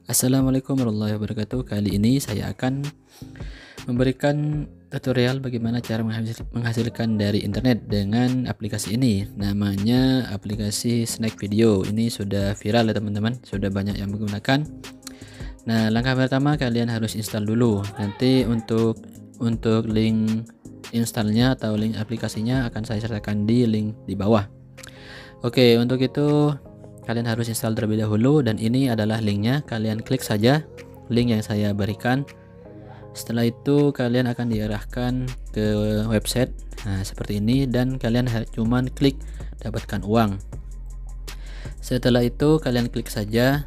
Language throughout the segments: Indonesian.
Assalamualaikum warahmatullahi wabarakatuh. Kali ini saya akan memberikan tutorial bagaimana cara menghasilkan dari internet dengan aplikasi ini. Namanya aplikasi Snack Video. Ini sudah viral ya teman-teman, sudah banyak yang menggunakan. Nah, langkah pertama kalian harus install dulu. Nanti untuk link installnya atau link aplikasinya akan saya sertakan di link di bawah. Oke, untuk itu kalian harus install terlebih dahulu, dan ini adalah linknya. Kalian klik saja link yang saya berikan. Setelah itu kalian akan diarahkan ke website seperti ini, dan kalian cuman klik dapatkan uang. Setelah itu kalian klik saja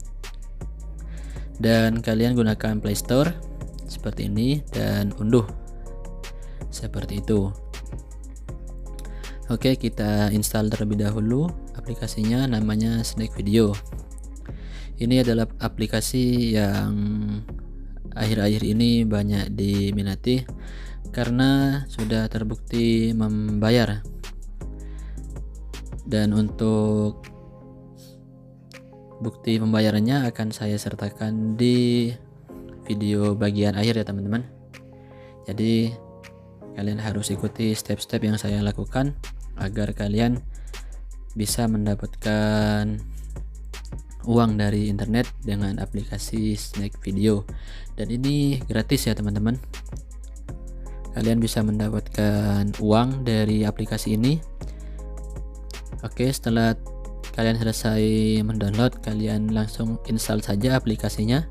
dan kalian gunakan Play Store seperti ini dan unduh seperti itu. Oke, kita install terlebih dahulu aplikasinya, namanya Snack Video. Ini adalah aplikasi yang akhir-akhir ini banyak diminati karena sudah terbukti membayar. Dan untuk bukti pembayarannya akan saya sertakan di video bagian akhir ya teman-teman. Jadi kalian harus ikuti step-step yang saya lakukan agar kalian bisa mendapatkan uang dari internet dengan aplikasi Snack Video. Dan ini gratis ya teman-teman. Kalian bisa mendapatkan uang dari aplikasi ini. Oke, setelah kalian selesai mendownload, kalian langsung install saja aplikasinya.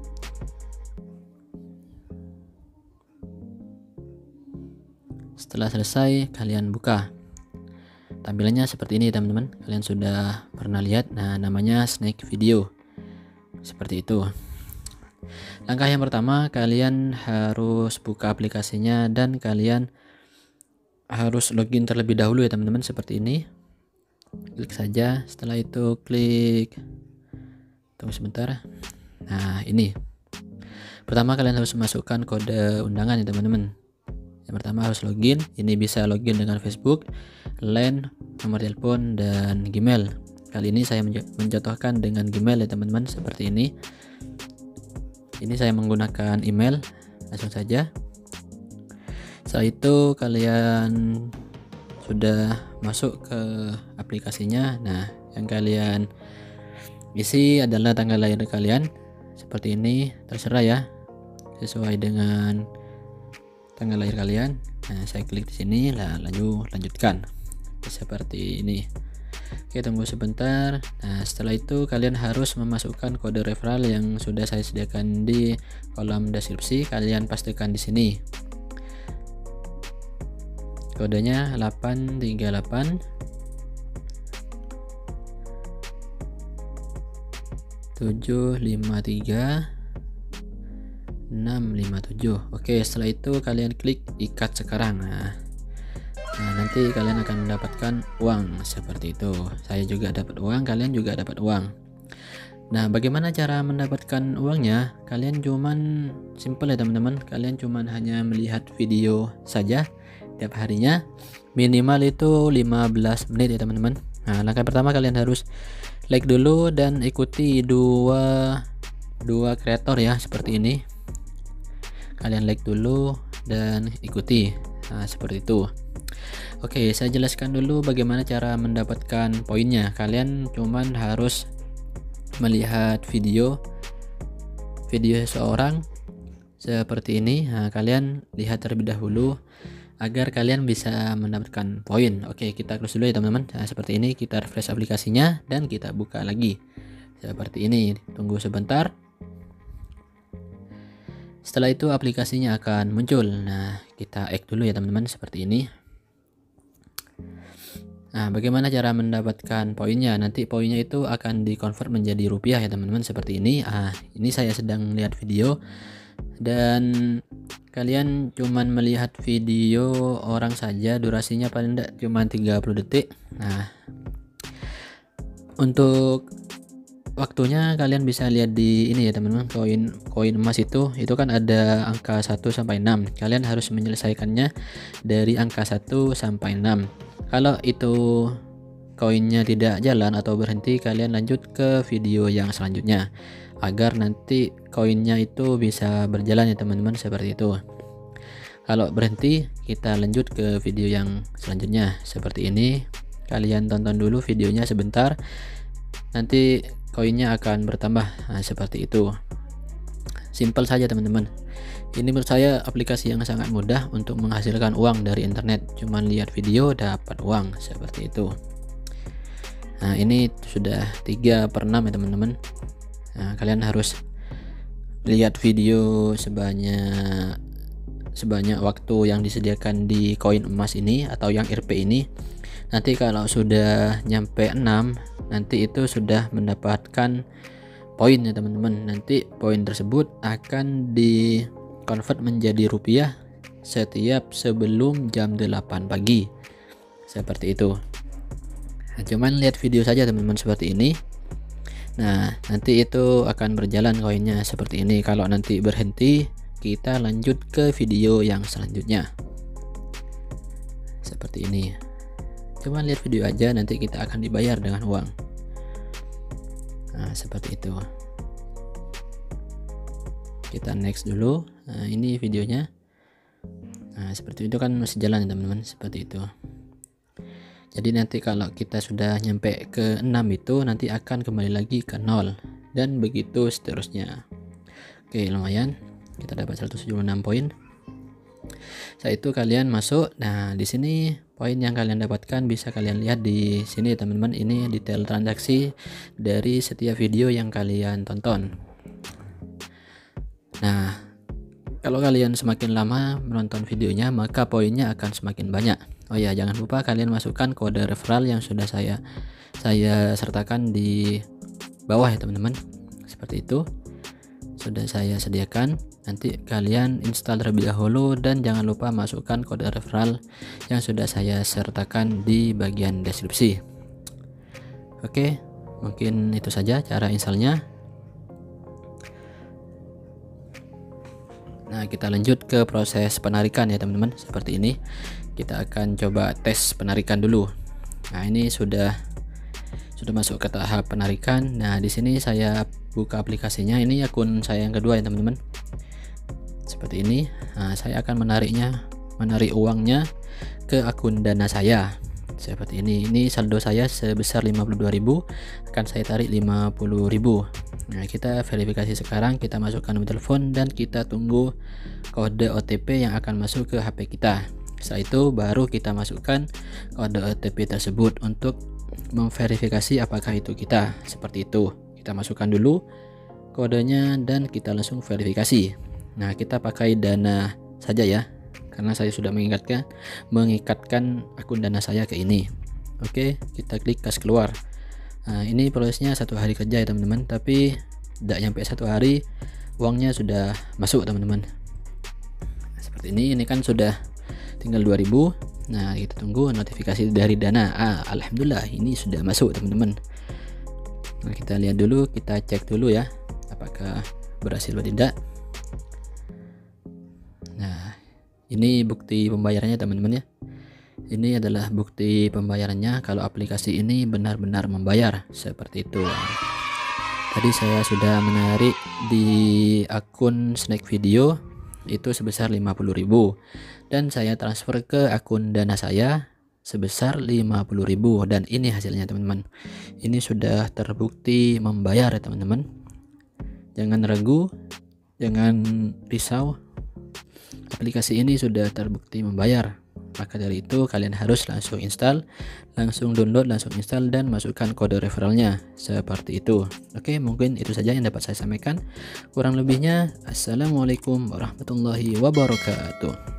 Setelah selesai kalian buka, tampilannya seperti ini teman-teman. Kalian sudah pernah lihat. Nah, namanya Snack Video seperti itu. Langkah yang pertama, kalian harus buka aplikasinya dan kalian harus login terlebih dahulu ya teman-teman, seperti ini. Klik saja, setelah itu klik, tunggu sebentar. Nah, ini pertama kalian harus masukkan kode undangan ya teman-teman. Yang pertama harus login. Ini bisa login dengan Facebook, LAN, nomor telepon, dan Gmail. Kali ini saya mencontohkan dengan Gmail ya teman-teman, seperti ini. Ini saya menggunakan email, langsung saja. Setelah itu kalian sudah masuk ke aplikasinya. Nah, yang kalian isi adalah tanggal lahir kalian, seperti ini. Terserah ya, sesuai dengan tanggal lahir kalian. Nah, saya klik di sini, lanjutkan seperti ini. Oke, tunggu sebentar. Nah, setelah itu kalian harus memasukkan kode referral yang sudah saya sediakan di kolom deskripsi. Kalian pastikan di sini. Kodenya 838 753 657. Oke, setelah itu kalian klik ikat sekarang. Nah, nanti kalian akan mendapatkan uang seperti itu. Saya juga dapat uang, kalian juga dapat uang. Nah, bagaimana cara mendapatkan uangnya? Kalian cuman simple ya teman-teman. Kalian cuman hanya melihat video saja tiap harinya, minimal itu 15 menit ya teman-teman. Nah, langkah pertama kalian harus like dulu dan ikuti dua kreator ya, seperti ini. Kalian like dulu dan ikuti. Nah, seperti itu. Oke, saya jelaskan dulu bagaimana cara mendapatkan poinnya. Kalian cuman harus melihat video seseorang seperti ini. Nah, kalian lihat terlebih dahulu agar kalian bisa mendapatkan poin. Oke, kita close dulu ya teman-teman. Nah, seperti ini, kita refresh aplikasinya dan kita buka lagi seperti ini. Tunggu sebentar. Setelah itu aplikasinya akan muncul. Nah, kita add dulu ya teman-teman, seperti ini. Nah, bagaimana cara mendapatkan poinnya? Nanti poinnya itu akan dikonvert menjadi rupiah ya teman-teman, seperti ini. Ini saya sedang lihat video dan kalian cuman melihat video orang saja, durasinya paling tidak cuma 30 detik. Nah, untuk waktunya kalian bisa lihat di ini ya teman-teman. Koin emas itu kan ada angka 1 sampai 6. Kalian harus menyelesaikannya dari angka 1 sampai 6. Kalau itu koinnya tidak jalan atau berhenti, kalian lanjut ke video yang selanjutnya. agar nanti koinnya itu bisa berjalan ya teman-teman, seperti itu. Kalau berhenti, kita lanjut ke video yang selanjutnya seperti ini. Kalian tonton dulu videonya sebentar, nanti koinnya akan bertambah. Nah, seperti itu. Simple saja teman-teman. Ini menurut saya aplikasi yang sangat mudah untuk menghasilkan uang dari internet. Cuman lihat video dapat uang, seperti itu. Nah, ini sudah 3/6 ya teman-teman. Nah, kalian harus lihat video sebanyak waktu yang disediakan di koin emas ini atau yang RP ini. Nanti kalau sudah nyampe 6, nanti itu sudah mendapatkan poin ya teman-teman. Nanti poin tersebut akan di convert menjadi rupiah setiap sebelum jam 8 pagi, seperti itu. Nah, cuman lihat video saja teman-teman seperti ini. Nah, nanti itu akan berjalan koinnya seperti ini. Kalau nanti berhenti, kita lanjut ke video yang selanjutnya seperti ini. Cuman lihat video aja, nanti kita akan dibayar dengan uang. Nah, seperti itu. Kita next dulu. Nah, ini videonya. Nah, seperti itu kan masih jalan ya teman-teman, seperti itu. Jadi nanti kalau kita sudah nyampe ke 6 itu nanti akan kembali lagi ke 0 dan begitu seterusnya. Oke, lumayan. Kita dapat 176 poin. Setelah itu kalian masuk. Nah, di sini poin yang kalian dapatkan bisa kalian lihat di sini ya teman-teman. Ini detail transaksi dari setiap video yang kalian tonton. Nah, kalau kalian semakin lama menonton videonya, maka poinnya akan semakin banyak. Oh ya, jangan lupa kalian masukkan kode referral yang sudah saya sertakan di bawah ya teman-teman. Seperti itu. Sudah saya sediakan. Nanti kalian install terlebih dahulu dan jangan lupa masukkan kode referral yang sudah saya sertakan di bagian deskripsi. Oke, mungkin itu saja cara installnya. Nah, kita lanjut ke proses penarikan ya teman-teman. Seperti ini. Kita akan coba tes penarikan dulu. Nah, ini sudah masuk ke tahap penarikan. Nah, di sini saya buka aplikasinya. Ini akun saya yang kedua ya teman-teman. Seperti ini. Nah, saya akan menarik uangnya ke akun Dana saya. Seperti ini. Ini saldo saya sebesar 52.000, akan saya tarik 50.000. Nah, kita verifikasi sekarang, kita masukkan nomor telepon dan kita tunggu kode OTP yang akan masuk ke HP kita. Setelah itu baru kita masukkan kode OTP tersebut untuk memverifikasi apakah itu kita. Seperti itu. Kita masukkan dulu kodenya dan kita langsung verifikasi. Nah, kita pakai Dana saja ya, karena saya sudah mengikatkan akun Dana saya ke ini. Oke, kita klik kas keluar. Nah, ini prosesnya 1 hari kerja ya teman-teman, tapi tidak nyampe 1 hari uangnya sudah masuk teman-teman. Seperti ini kan sudah tinggal 2.000. Nah, kita tunggu notifikasi dari Dana. Alhamdulillah ini sudah masuk teman-teman. Nah, kita lihat dulu, kita cek dulu ya apakah berhasil atau tidak. Nah, ini bukti pembayarannya teman-teman ya. Ini adalah bukti pembayarannya kalau aplikasi ini benar-benar membayar, seperti itu. Tadi saya sudah menarik di akun Snack Video itu sebesar 50.000 dan saya transfer ke akun Dana saya sebesar 50.000 dan ini hasilnya teman-teman. Ini sudah terbukti membayar ya teman-teman. Jangan ragu, jangan risau. Aplikasi ini sudah terbukti membayar. Maka dari itu kalian harus langsung install, langsung download, langsung install dan masukkan kode referralnya seperti itu. Oke, mungkin itu saja yang dapat saya sampaikan. Kurang lebihnya, assalamualaikum warahmatullahi wabarakatuh.